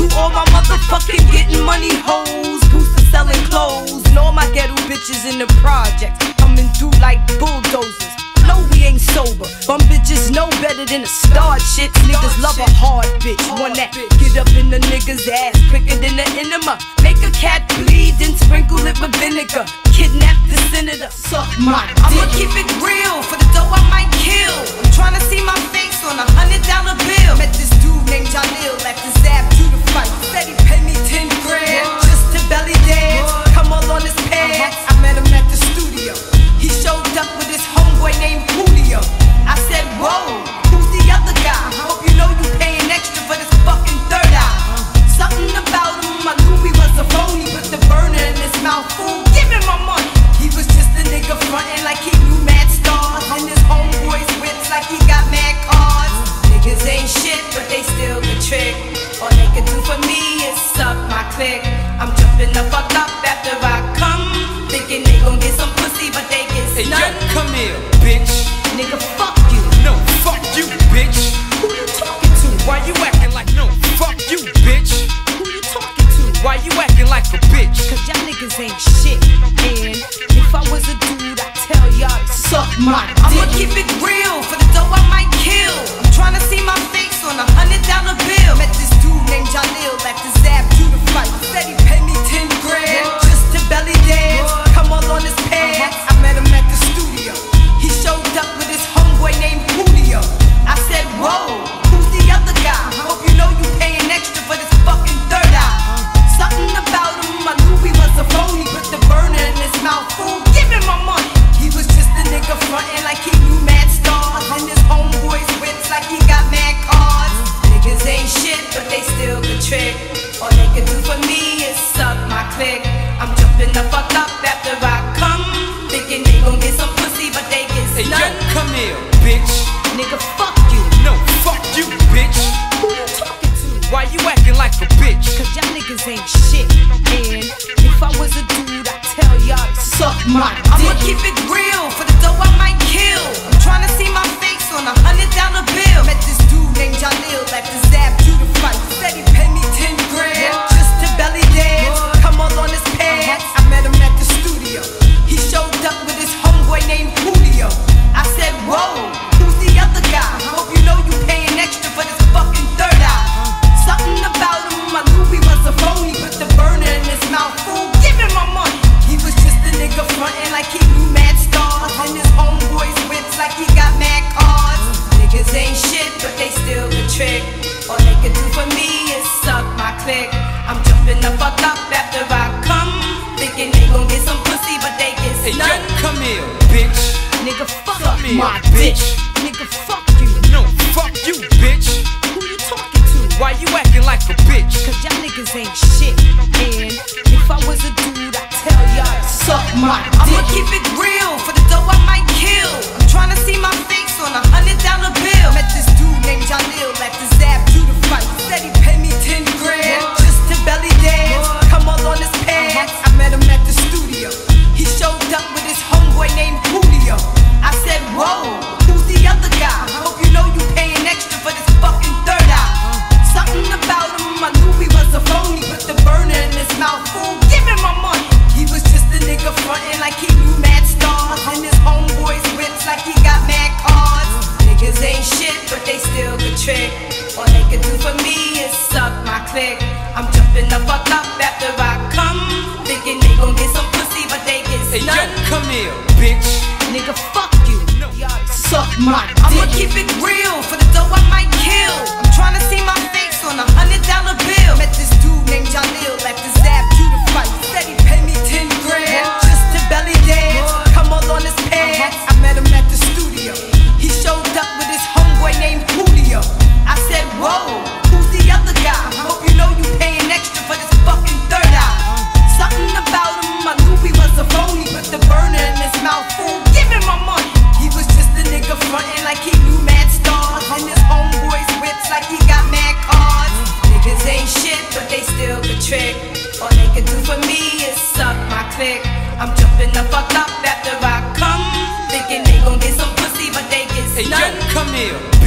all my motherfucking getting money hoes, booster selling clothes, and all my ghetto bitches in the projects coming through like bulldozers. No, we ain't sober. Bum bitches know better than the start shit. Niggas love a hard bitch, one that get up in the nigga's ass quicker than the enema. Make a cat bleed, then sprinkle it with vinegar. Kidnap the senator, suck my dick. I'ma keep it real, for the dough I might kill. I'm tryna see my face on $100 bill. Met this dude named Jalil at the Zab to the fight. Said he paid me 10 grand just to belly dance. Come all on his pants. I met him at the studio. He showed up with his homeboy named Julio. I said, whoa, who's the other guy? Hope you know you paying extra for this fucking third eye. Something about him, I knew he was a phony. Put the burner in his mouth, fool, give him my money. He was just a nigga frontin' like he knew mad stars, and his homeboys whips like he got mad cars. Niggas ain't shit, but they still the trick. All they can do for me is suck my click. I'm jumping the fuck up after I come, thinking they gon' get some pussy, but they get Hey, none. yo, come here, bitch. Nigga, fuck you. No, fuck you, bitch. Who you talking to? Why you acting like no, fuck you, bitch? Who you talking to? Why you acting like a bitch? Cause y'all niggas ain't shit. And if I was a dude, I'd tell y'all to suck my dick. I'ma keep it real, for the dough I might kill. I'm tryna see my face on $100 bill. Met this dude named Jalil at the Zab to the fight. Said he paid me 10 grand just to belly dance. Come all on his pants. I met him at the studio. He showed up with his homeboy named Julio. I said, whoa, who's the other guy? Hope you know you paying extra for this fucking third eye. Something about him, I knew he was a phony. Put the burner in his mouth, fool, give him my money. He was just a nigga frontin' like he knew mad stars, and his homeboys whips like he got mad cars. Niggas ain't shit, but they still the trick. All they can do for me is suck my click. I'm jumping the fuck up after I come, thinking they gon' get some pussy, but they get Hey, yo, none. come here, bitch. Nigga, fuck you. No, fuck you, bitch. Who you talking to? Why you acting like a bitch? Cause y'all niggas ain't shit. And if I was a dude, I'd tell y'all to suck my dick. I'ma keep it real, for the dough I might kill. I'm tryna see my face on $100 bill. Met this dude named Jalil at the Zab to the fight. Said he paid me 10 grand just to belly dance. Come all on his pants. I met him at the studio. He showed up with his homeboy named Julio. I said, whoa, who's the other guy? Hope you know you paying extra for this fucking third eye. Something about him, I knew he was a phony. Put the burner in his mouth, fool, give him my money. He was just a nigga frontin' like he knew mad stars, and his homeboys whips like he got mad cars. Niggas ain't shit, but they still the trick. All they can do for me is suck my click. I'm jumping the fuck up after I come, thinking they gon' get some pussy, but they get Hey, yo, none. come here, bitch. Nigga, fuck Come here, my bitch. bitch. Nigga, fuck you. No, fuck you, bitch. Who you talking to? Why you acting like a bitch? Cause y'all niggas ain't shit. And if I was a dude, I'd tell y'all to suck my dick. I'ma keep it real, for the dough I might kill. I'm tryna see my face on $100 bill. Met this dude named Jalil at the Zab to the fight. Said he paid me 10 grand just to belly dance. Come all on his pants. I met him at the studio. He showed up with his homeboy named Julio. I said, whoa, who's the other guy? Hope you know you paying extra for this fucking third eye. Something about him, I knew he was a phony. Put the burner in his mouth, fool, give him my money. He was just a nigga frontin' like he knew mad stars, and his homeboys whips like he got mad cars. Niggas ain't shit, but they still the trick. All they can do for me is suck my click. I'm jumping the fuck up after I come, thinking they gon' get some pussy, but they get Hey, yo, none. come here, bitch. Nigga, fuck you. No. Y'all suck my dick. I'ma keep it real, for the dough I might kill. I'm tryna see my face on $100 bill. Met this dude named Jalil at the Zab to the fight. Said he paid me 10 grand just to belly dance. Come all on his pants. I met him at the studio. He showed up with his homeboy named Julio. I said, whoa, who's the other guy? Hope you know you paying extra for this fucking third eye. Something about him, I knew he was a phony. Put the burner in his mouth, fool, give him my money. He was just a nigga frontin' like he knew mad stars, and his homeboys whips like he got mad cars. Niggas ain't shit, but they still the trick. All they can do for me is suck my click. I'm jumping the fuck up after I come, thinking they gon' get some pussy, but they get Hey, yo, none. come here,